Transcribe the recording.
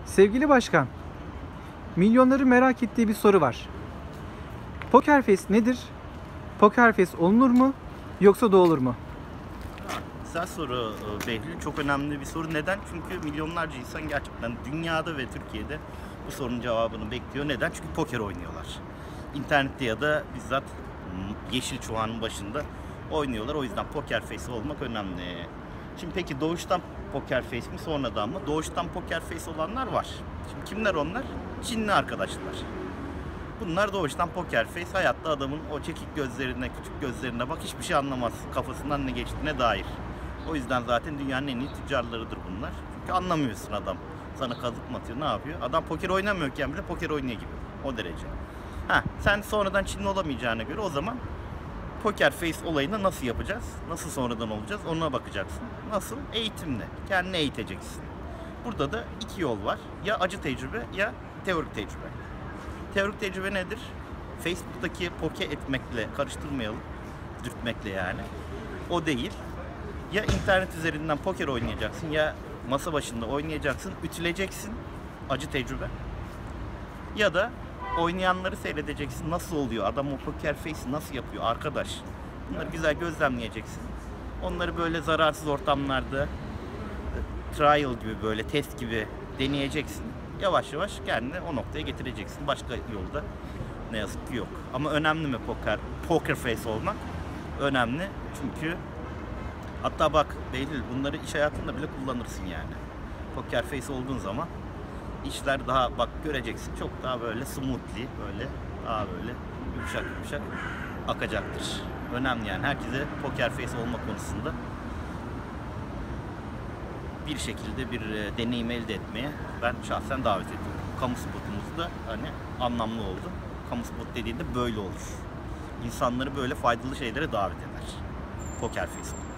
Sevgili başkan, milyonların merak ettiği bir soru var. Poker Face nedir? Poker Face olunur mu yoksa doğulur mu? Güzel soru Behlül. Çok önemli bir soru. Neden? Çünkü milyonlarca insan gerçekten dünyada ve Türkiye'de bu sorunun cevabını bekliyor. Neden? Çünkü poker oynuyorlar. İnternette ya da bizzat yeşil çuhanın başında oynuyorlar. O yüzden poker face olmak önemli. Şimdi peki doğuştan poker face mi sonradan mı? Doğuştan poker face olanlar var. Şimdi kimler onlar? Çinli arkadaşlar. Bunlar doğuştan poker face. Hayatta adamın o çekik gözlerine, küçük gözlerine bak hiçbir şey anlamaz. Kafasından ne geçtiğine dair. O yüzden zaten dünyanın en iyi tüccarlarıdır bunlar. Çünkü anlamıyorsun adam. Sana kazık mı atıyor, ne yapıyor? Adam poker oynamıyorken bile poker oynuyor gibi. O derece. Sen sonradan Çinli olamayacağına göre o zaman poker face olayını nasıl yapacağız? Nasıl sonradan olacağız? Ona bakacaksın. Nasıl? Eğitimle. Kendini eğiteceksin. Burada da iki yol var. Ya acı tecrübe ya teorik tecrübe. Teorik tecrübe nedir? Facebook'taki poke etmekle karıştırmayalım. Dürtmekle yani. O değil. Ya internet üzerinden poker oynayacaksın ya masa başında oynayacaksın, ütüleceksin. Acı tecrübe. Ya da oynayanları seyredeceksin. Nasıl oluyor? Adam o poker face'i nasıl yapıyor arkadaş? Bunları güzel gözlemleyeceksin. Onları böyle zararsız ortamlarda trial gibi böyle test gibi deneyeceksin. Yavaş yavaş kendini o noktaya getireceksin. Başka yolda ne yazık ki yok. Ama önemli mi poker face olmak? Önemli. Çünkü hatta bak Behlül bunları iş hayatında bile kullanırsın yani. Poker face olduğun zaman işler daha bak göreceksin çok daha böyle smoothly böyle daha böyle yumuşak yumuşak akacaktır. Önemli yani herkese poker face olma konusunda bir şekilde bir deneyim elde etmeye ben şahsen davet ediyorum. Kamu spotumuz da hani anlamlı oldu. Kamu spot dediğinde böyle olur. İnsanları böyle faydalı şeylere davet eder. Poker face.